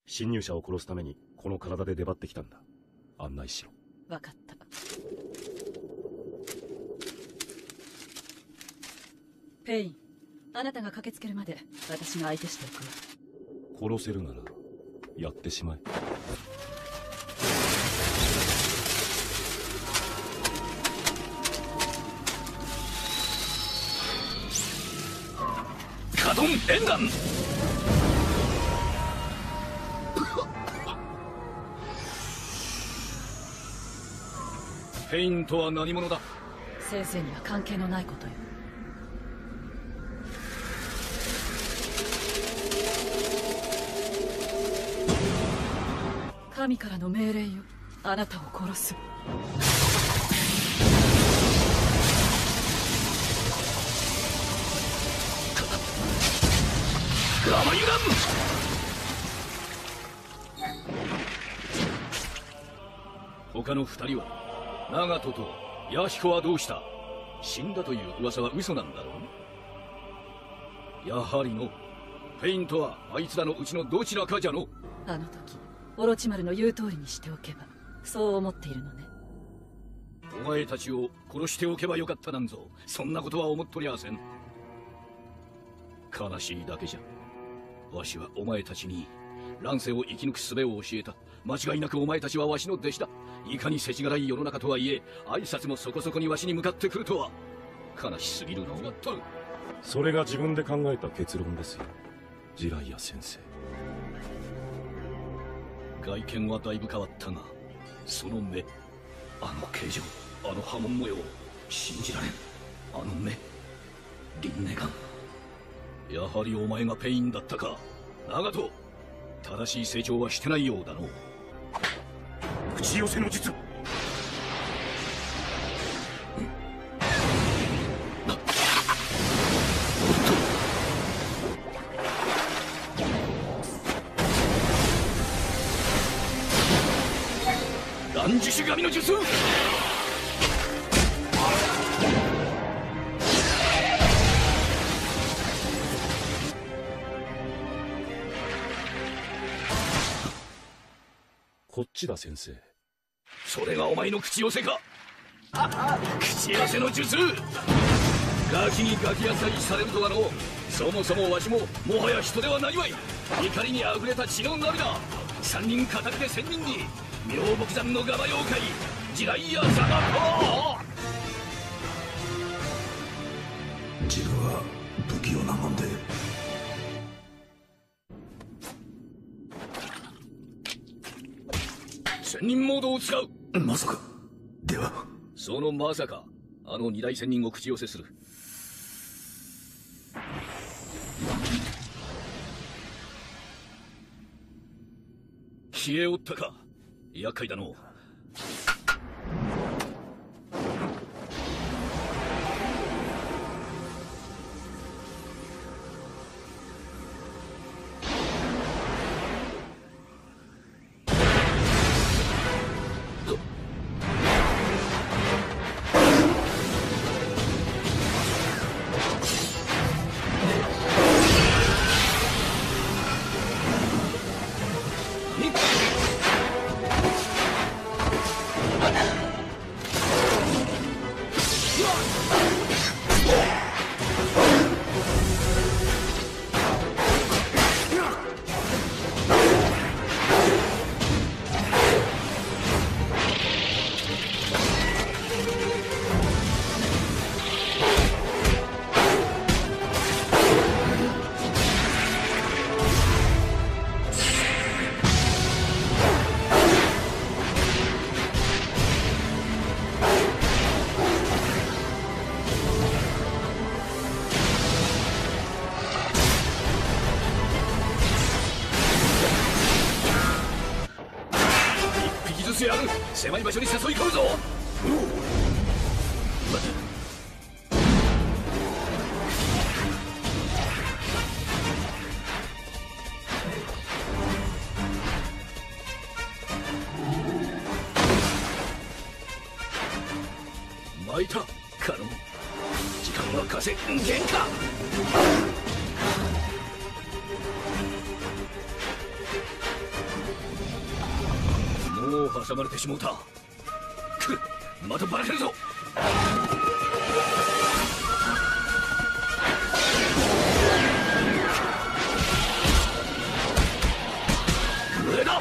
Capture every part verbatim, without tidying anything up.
侵入者を殺すためにこの体で出張ってきたんだ。案内しろ。 分かった。ペイン、あなたが駆けつけるまで私が相手しておくわ。 殺せるならやってしまえ。 カドン連弾。ペインとは何者だ？ 先生には関係のないことよ。神からの命令よ。あなたを殺す。 ガマユラン。他の二人はナガトとヤヒコはどうした？死んだという噂は嘘なんだろう？やはりのフェインとはあいつらのうちのどちらかじゃの。 あの時オロチマルの言う通りにしておけば、そう思っているのね。 お前たちを殺しておけばよかったなんぞ、そんなことは思っとりゃせん。悲しいだけじゃ。わしはお前たちに乱世を生き抜く術を教えた。間違いなくお前たちはわしの弟子だ。いかに世知辛い世の中とはいえ、挨拶もそこそこにわしに向かってくるとは悲しすぎるのがとる。 それが自分で考えた結論ですよ、ジライア先生。 外見はだいぶ変わったが、その目、あの形状、あの波紋模様、信じられん。あの目、リンネガン。やはりお前がペインだったか。ナガト、正しい成長はしてないようだの。 口寄せの術。 断樹種神の術。 こっちだ先生。 それがお前の口寄せか。口寄せの術。ガキにガキ扱いされるとはの。そもそもわしももはや人ではないわい。怒りにあふれた血の涙。三人片手で千人に妙木山のガバ妖怪ジライアサガト。 自分は不器用なもんで。 千人モードを使う。 まさか。ではそのまさか、あの二大仙人を口寄せする。消えおったか。厄介だの。狭い場所に誘い込むぞ。待て。巻いたカノン。時間は稼げんか。 挟まれてしもうた。くっ、またばらけるぞ。上だ。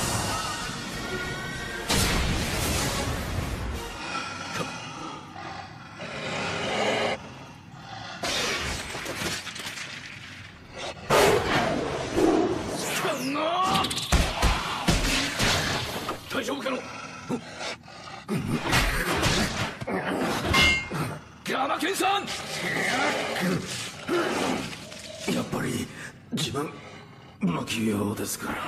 大丈夫かの。ガマケンさん。 やっぱり自分不器用ですから。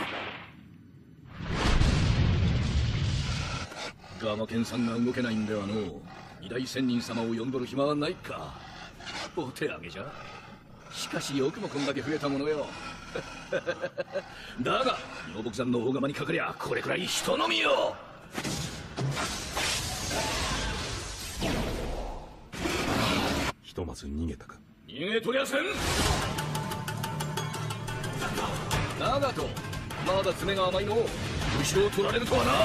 ガマケンさんが動けないんではのう。二大仙人様を呼んどる暇はないか。お手上げじゃ。しかしよくもこんだけ増えたものよ。だが女木山の大釜にかかりゃこれくらい人のみよ。 ひとまず逃げたか。 逃げとりゃせん。長門、まだ爪が甘いの。後ろを取られるとはな。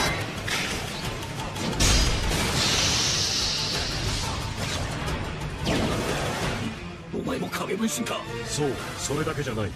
お前も影分身か。 そう、それだけじゃない。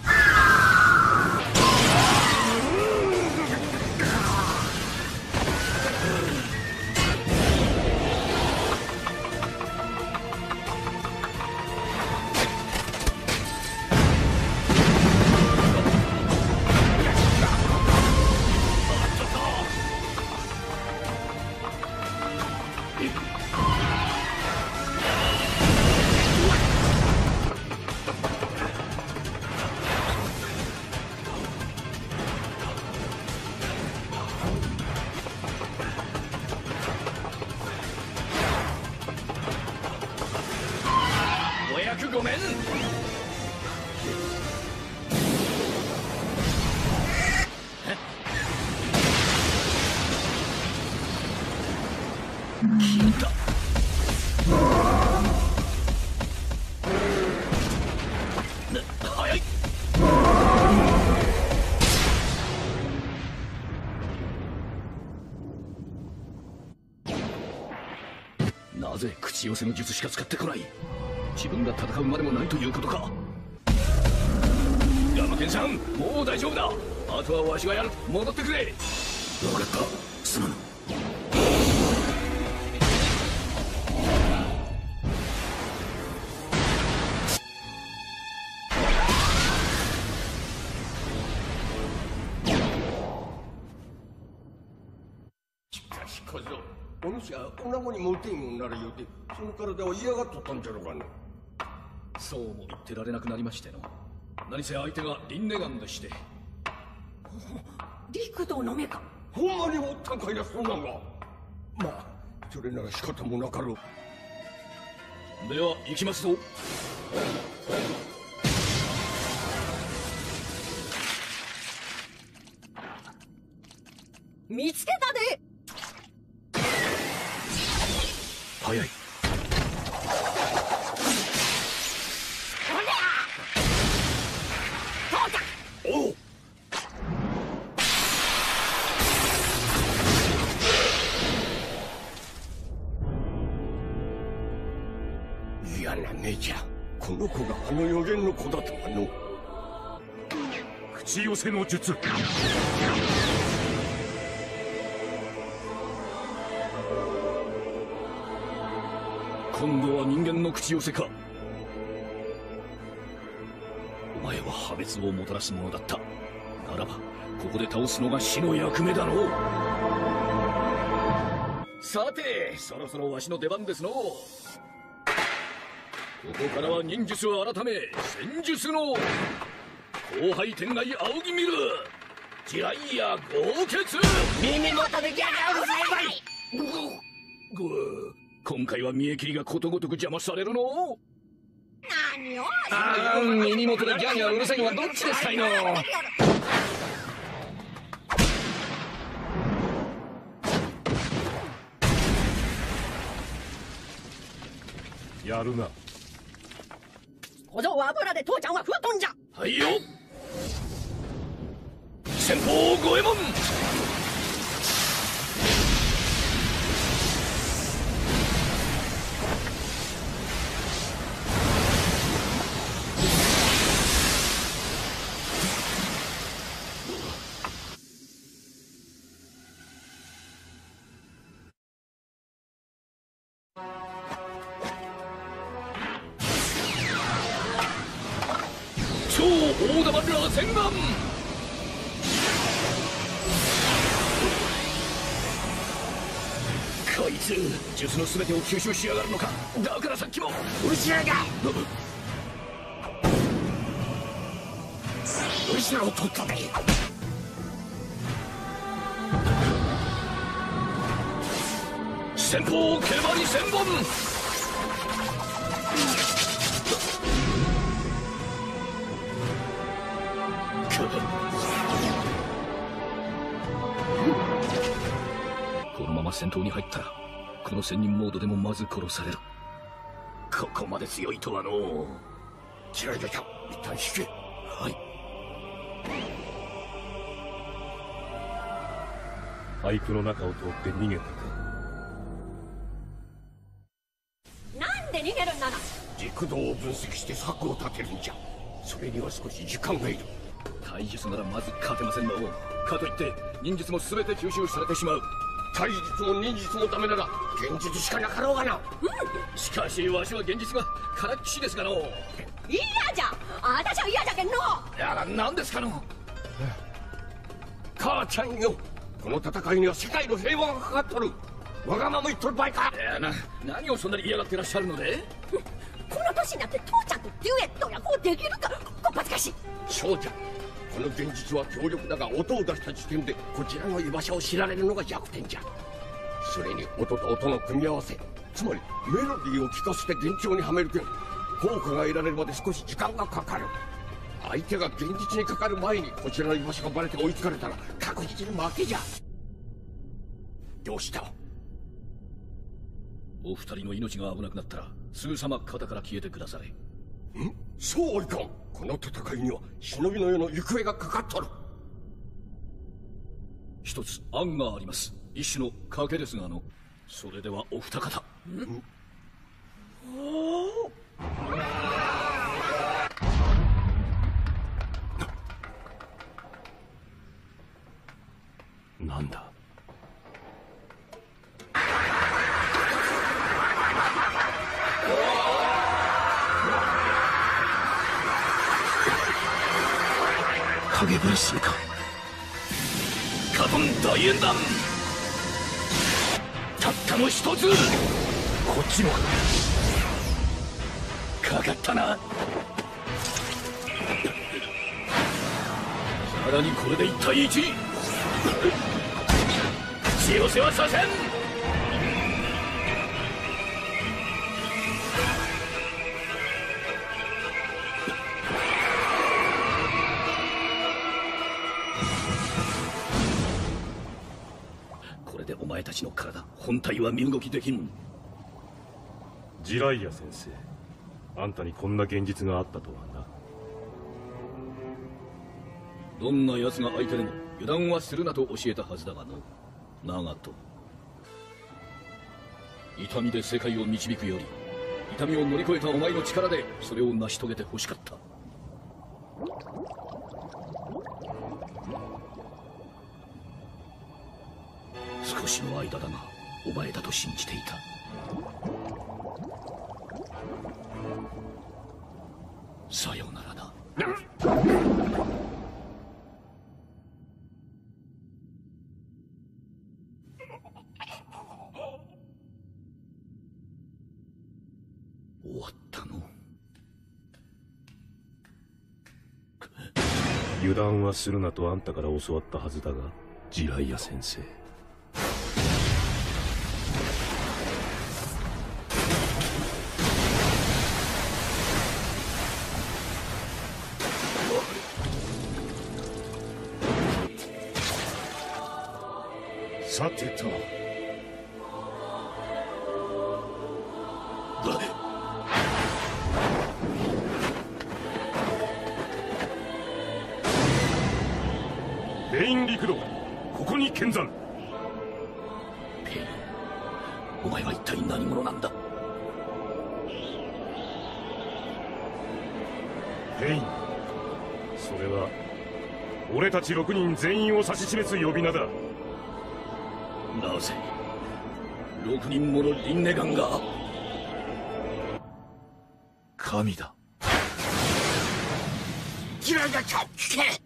ごめん。消えた。早い。なぜ口寄せの術しか使ってこない。自分が戦うまでもないということか。ガマケンさん、もう大丈夫だ。あとはわしがやる。戻ってくれ。 分かった、すまぬ。 しかし小僧、お主は女子にモテんようになるようで、その体は嫌がっとったんじゃろうがね。 そうも言ってられなくなりましての。何せ相手がリンネガンでして。 陸道の目か。 ほんまにおったんかいな、そんなんが。まあそれなら仕方もなかろう。 では行きますぞ。 見つけたで。 早い。おう。 嫌な目じゃ。この子があの予言の子だとはの。 口寄せの術。 今度は人間の口寄せか。お前は破滅をもたらすものだった。ならばここで倒すのが死の役目だろう。さてそろそろわしの出番ですの。ここからは忍術を改め戦術の後輩天外仰ぎ見る地雷や豪傑。 耳元でギャギャうるさいばい。 ぐー、今回は見え切りがことごとく邪魔されるの。 何を。 ああ、耳元でギャーギャーうるさいのはどっちですかいの。 やるな。 小僧は油で父ちゃんは吹っ飛んじゃ。 はいよ。先方五右衛門。 洗顔。こいつ術の全てを吸収しやがるのか。だからさっきも後ろだ。後ろを取ったで。 先方を毛馬に千本。このまま戦闘に入ったらこの仙人モードでもまず殺される。ここまで強いとはのう。 嫌いだった。一旦引け。 はい。 パイプの中を通って逃げたか。 なんで逃げるんなの。 軸道を分析して策を立てるんじゃ。それには少し時間がいる。 体術ならまず勝てませんの。かといって忍術も全て吸収されてしまう。 体術も忍術もダメなら現実しかなかろうがな。 しかしわしは現実がからっきしですがの。 嫌じゃ。あたしは嫌じゃけんの。 いや何ですかの。 母ちゃんよ、この戦いには世界の平和がかかっとる。わがまま言っとる場合か。 いやな、何をそんなに嫌がってらっしゃるので。 この年になって父ちゃんとデュエットやこうできるか。こっぱずかしい。 そうじゃ。この現実は強力だが音を出した時点でこちらの居場所を知られるのが弱点じゃ。それに音と音の組み合わせ、つまりメロディーを聞かせて幻聴にはめるけん効果が得られるまで少し時間がかかる。相手が現実にかかる前にこちらの居場所がバレて追いつかれたら確実に負けじゃ。どうした。 お二人の命が危なくなったらすぐさま肩から消えてください。 ん？そうはいかん。この戦いには忍びの世の行方がかかっとる。 一つ案があります。一種の賭けですがあの。それではお二方。ん？ なんだ。 影分身か。カトン大演弾。たったの一つ。こっちもかかったな。さらにこれでいち対いち。口寄せはさせん。これでお前たちの体本体は身動きできん。 ジライア先生、あんたにこんな現実があったとはな。 どんな奴が相手でも油断はするなと教えたはずだがの。長門、痛みで世界を導くより痛みを乗り越えたお前の力でそれを成し遂げて欲しかった。少しの間だがお前だと信じていた。さようならな。終わったの。 油断はするなとあんたから教わったはずだが、ジライア先生。さてと。レイン陸道、ここに見参。 ペイン、お前は一体何者なんだ。 ペイン、それは俺たちろくにん全員を指し示す呼び名だ。 なぜろくにんものリンネガンが。神だ。 ジライダちゃん聞け。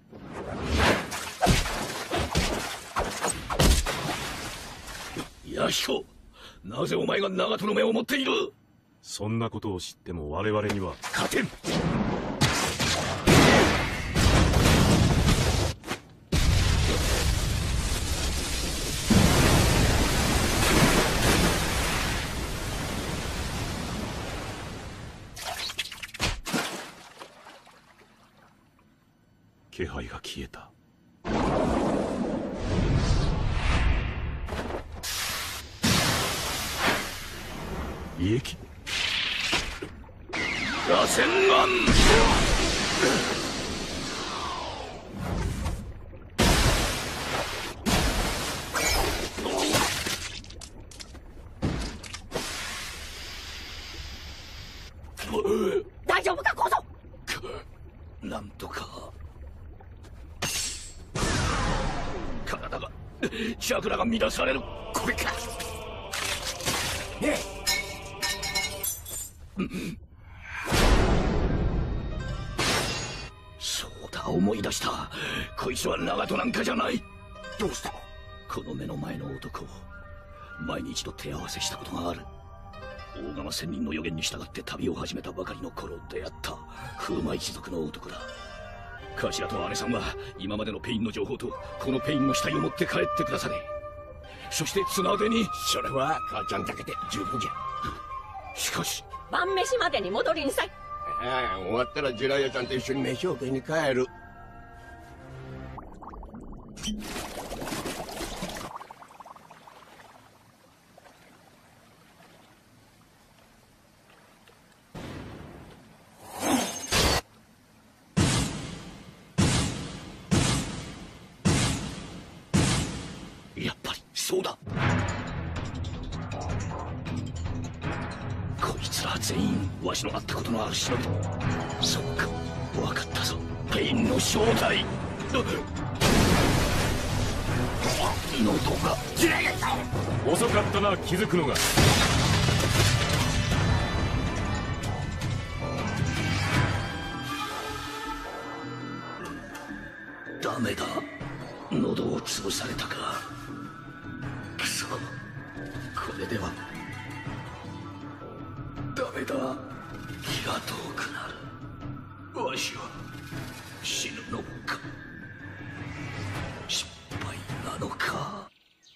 弥彦、なぜお前が長門の目を持っている？ そんなことを知っても我々には勝てん。気配が消えた。胃液。 螺旋丸。 大丈夫か小僧。 なんとか体がチャクラが乱される。これか。ねえ、そうだ、思い出した。こいつは長門なんかじゃない。 どうした？ この目の前の男、前に一度手合わせしたことがある。大釜仙人の予言に従って旅を始めたばかりの頃出会った風魔一族の男だ。頭と姉さんは今までのペインの情報とこのペインの死体を持って帰ってくだされ。そして綱手に。 それは母ちゃんだけで十分じゃ。 しかし晩飯までに戻りんさい。 ああ、終わったらジラヤちゃんと一緒に飯を食いに帰る。 やっぱりそうだ。こいつら全員わしの会ったことのある忍びだ。そうか、分かったぞ。ペインの正体。喉が。 ジラヤちゃん、 遅かったな、気づくのが。 ダメだ、喉を潰されたか。くそ、これではダメだ。気が遠くなる。わしは死ぬのか、失敗なのか。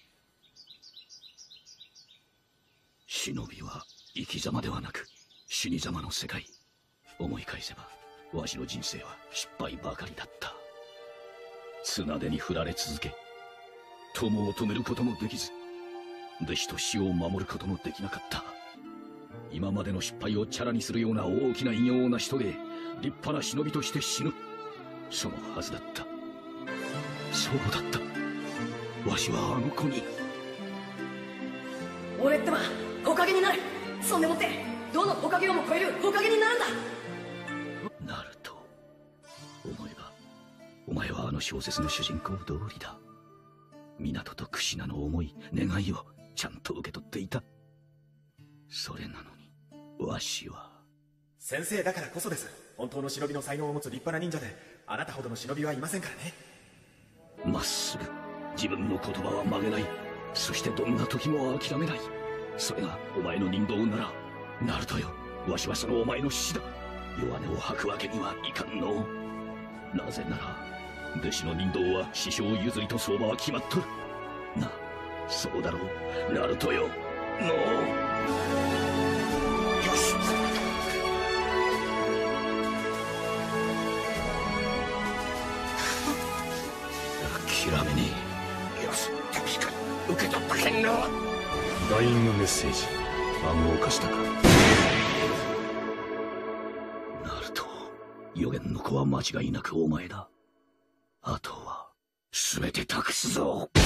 忍びは生き様ではなく死に様の世界。思い返せばわしの人生は失敗ばかりだった。綱手に振られ続け、友を止めることもできず、弟子と死を守ることもできなかった。今までの失敗をチャラにするような大きな偉業を成し遂げ、立派な忍びとして死ぬ。そのはずだった。そうだった。わしはあの子に。 俺ってば火影になる。そんでもってどの火影をも超える火影になるんだ。 なると思えば、お前はあの小説の主人公通りだ。港とクシナの思い、願いをちゃんと受け取っていた。それなのにわしは。 先生だからこそです。本当の忍びの才能を持つ立派な忍者で、あなたほどの忍びはいませんからね。 まっすぐ自分の言葉は曲げない。そしてどんな時も諦めない。それがお前の人道なら、ナルトよ、わしはそのお前の師だ。弱音を吐くわけにはいかんの。なぜなら弟子の人道は師匠譲りと相場は決まっとる。な、そうだろう、ナルトよ。のう。よし。諦めねえ。 よし、確かに受け取ったけんな。 ダイイングメッセージ、暗号化したか。 ナルト、予言の子は間違いなくお前だ。あとは全て託すぞ。